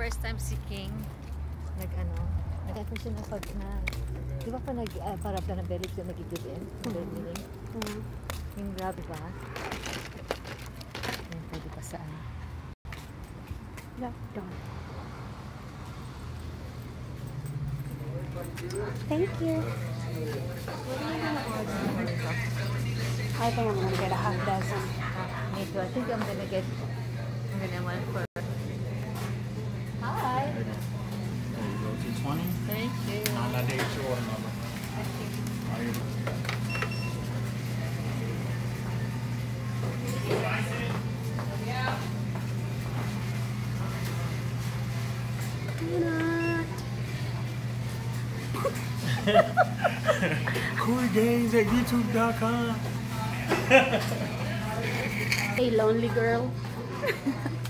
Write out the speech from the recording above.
first time si King nag-ano siya na pag na di ba pa para pa ng belly siya nag-give in meaning yung grabe ba yung pwede pa saan lockdown. Thank you. what are you gonna order? I think I'm gonna get a half dozen. Me too. I think I'm gonna want for hi. There you go, 220. Thank you. I did your order number. Are you? Cool games at youtube.com. Hey, lonely girl.